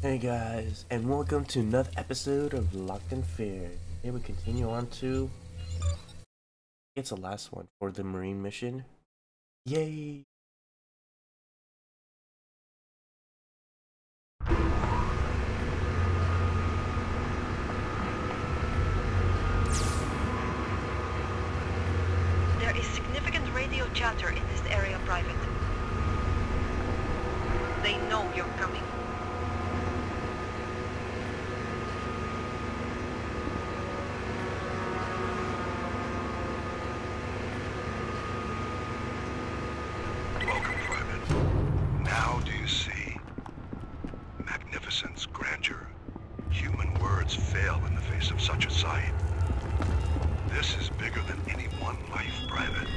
Hey guys, and welcome to another episode of Locked in Fear. Here we continue on to... it's the last one for the Marine mission. Yay! There is significant radio chatter in this area, Private. They know you're coming. Welcome, Private. Now do you see? Magnificence, grandeur. Human words fail in the face of such a sight. This is bigger than any one life, Private.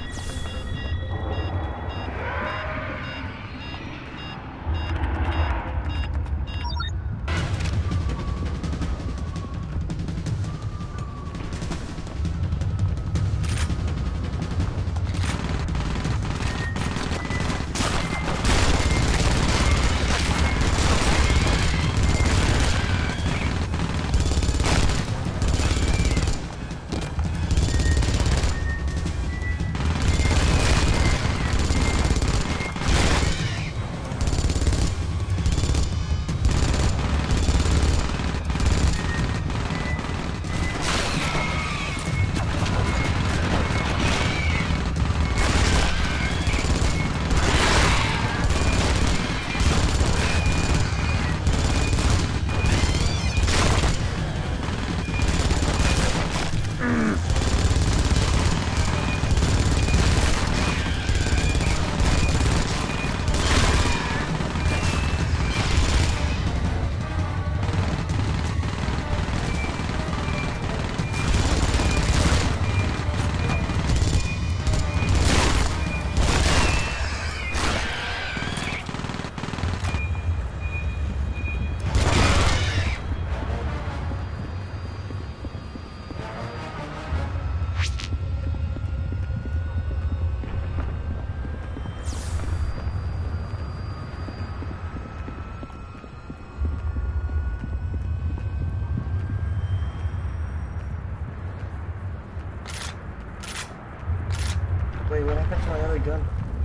Wait, what happened to my other gun?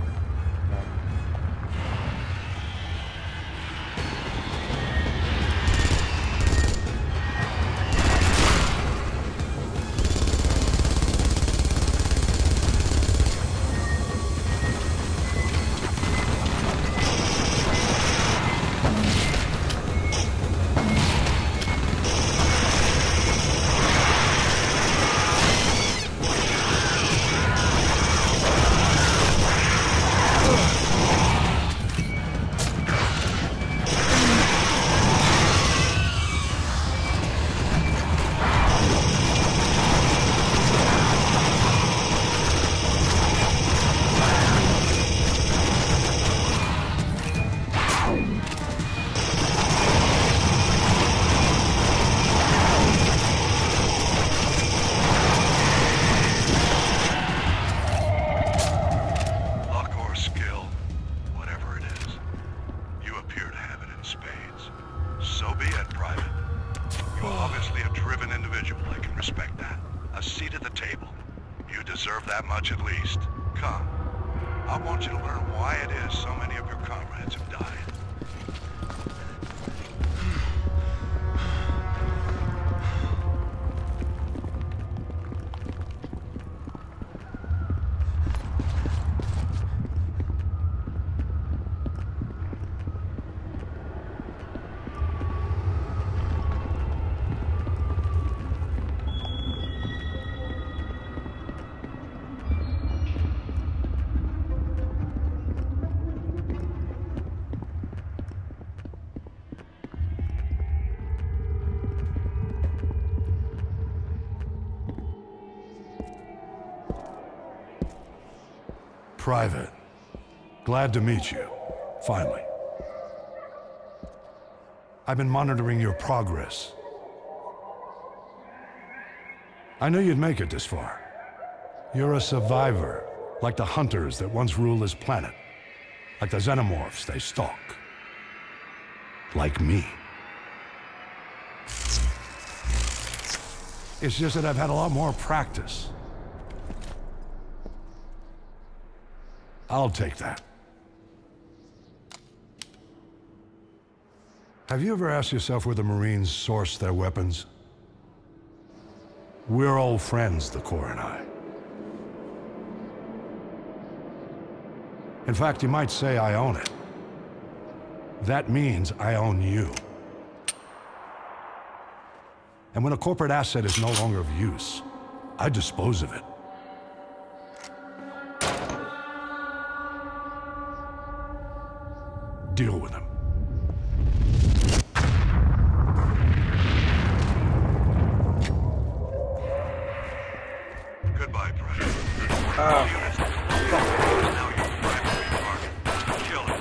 That much at least. Come. I want you to learn why it is so many of your comrades have died. Private, glad to meet you, finally. I've been monitoring your progress. I knew you'd make it this far. You're a survivor, like the hunters that once ruled this planet. Like the xenomorphs they stalk. Like me. It's just that I've had a lot more practice. I'll take that. Have you ever asked yourself where the Marines source their weapons? We're old friends, the Corps and I. In fact, you might say I own it. That means I own you. And when a corporate asset is no longer of use, I dispose of it. Deal with him. Goodbye, Private. All units, now your primary target. Kill it.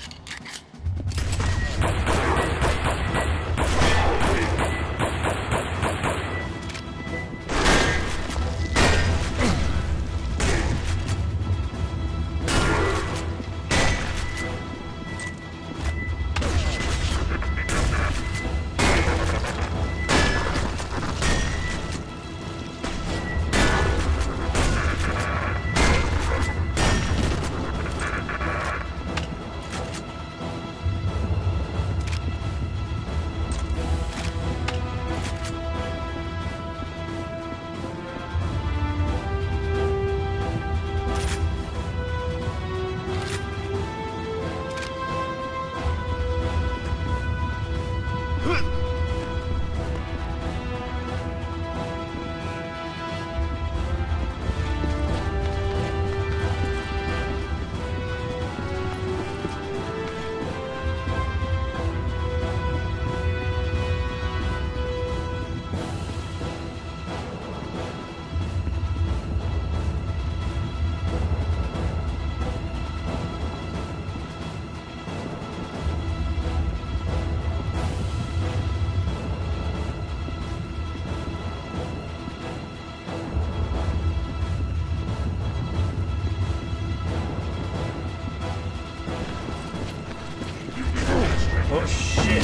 Oh shit.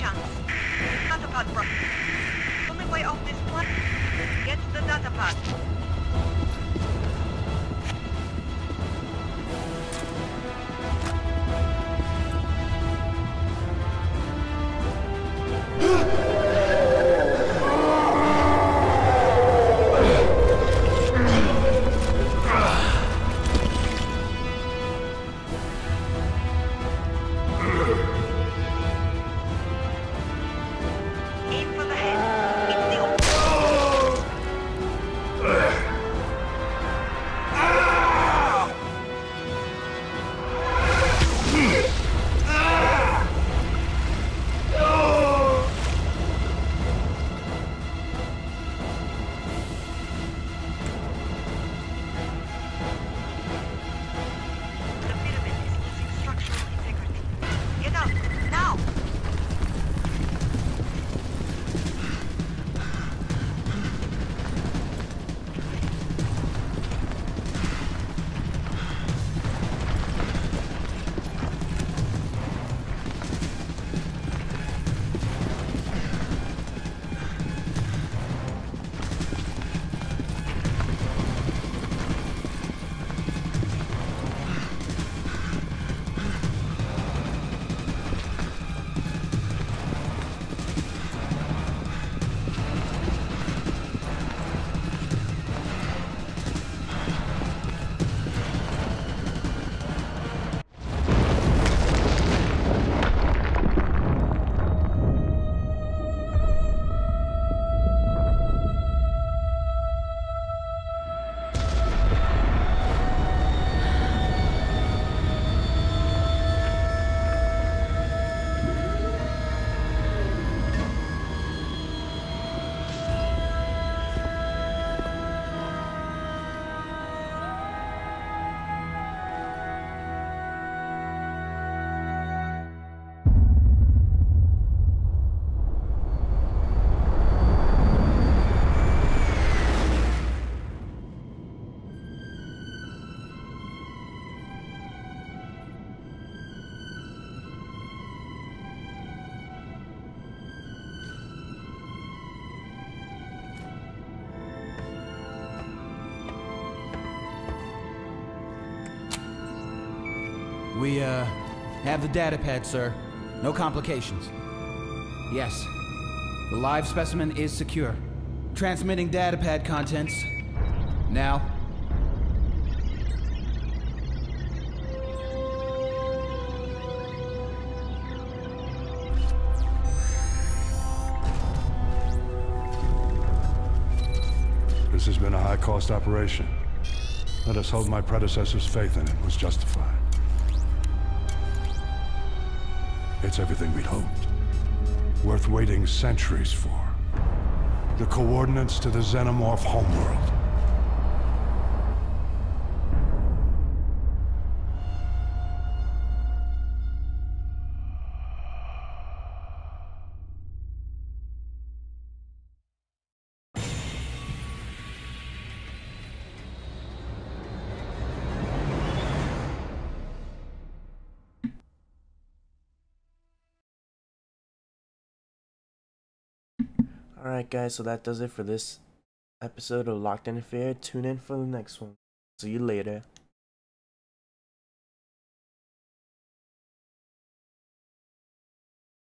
chance. Datapad, bro. Only way off this planet. Get the datapad. Aim for the head. It's the The pyramid is losing structural integrity. Get out, now! We, have the datapad, sir. No complications. Yes. The live specimen is secure. Transmitting datapad contents. Now. This has been a high-cost operation. Let us hope my predecessor's faith in it was justified. It's everything we'd hoped. Worth waiting centuries for. The coordinates to the Xenomorph homeworld. Alright guys, so that does it for this episode of Locked in Affair. Tune in for the next one. See you later.